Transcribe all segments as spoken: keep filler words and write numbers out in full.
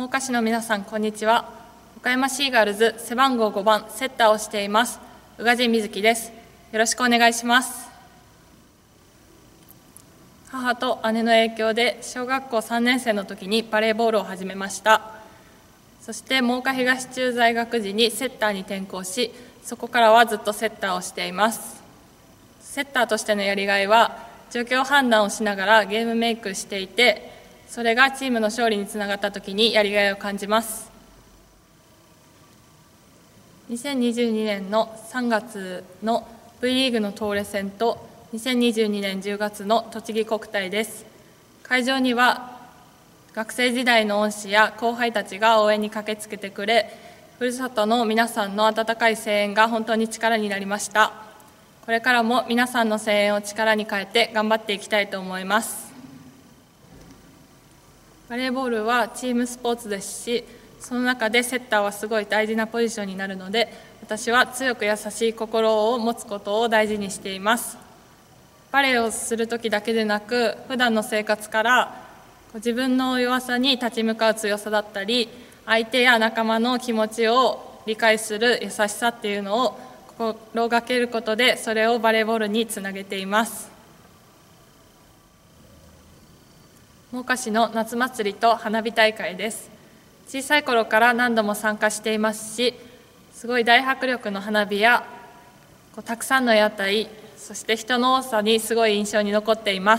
真岡市の皆さん、こんにちは。岡山シーガールズ背番号ごばんセッターをしています宇賀神瑞希です。よろしくお願いします。母と姉の影響で小学校さんねん生の時にバレーボールを始めました。そして真岡東中在学時にセッターに転向し、そこからはずっとセッターをしています。セッターとしてのやりがいは状況判断をしながらゲームメイクしていて、それがチームの勝利につながった時にやりがいを感じます。にせんにじゅうにねんのさんがつの V リーグの東レ戦とにせんにじゅうにねんじゅうがつの栃木国体です。会場には学生時代の恩師や後輩たちが応援に駆けつけてくれ、ふるさとの皆さんの温かい声援が本当に力になりました。これからも皆さんの声援を力に変えて頑張っていきたいと思います。バレーボールはチームスポーツですし、その中でセッターはすごい大事なポジションになるので、私は強く優しい心を持つことを大事にしています。バレーをするときだけでなく、普段の生活から自分の弱さに立ち向かう強さだったり、相手や仲間の気持ちを理解する優しさっていうのを心がけることで、それをバレーボールにつなげています。真岡市の夏祭りと花火大会です。小さい頃から何度も参加していますし、すごい大迫力の花火やこうたくさんの屋台、そして人の多さにすごい印象に残っています。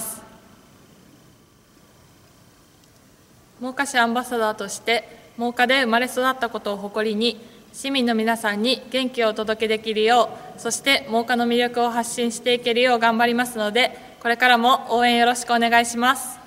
真岡市アンバサダーとして真岡で生まれ育ったことを誇りに、市民の皆さんに元気をお届けできるよう、そして真岡の魅力を発信していけるよう頑張りますので、これからも応援よろしくお願いします。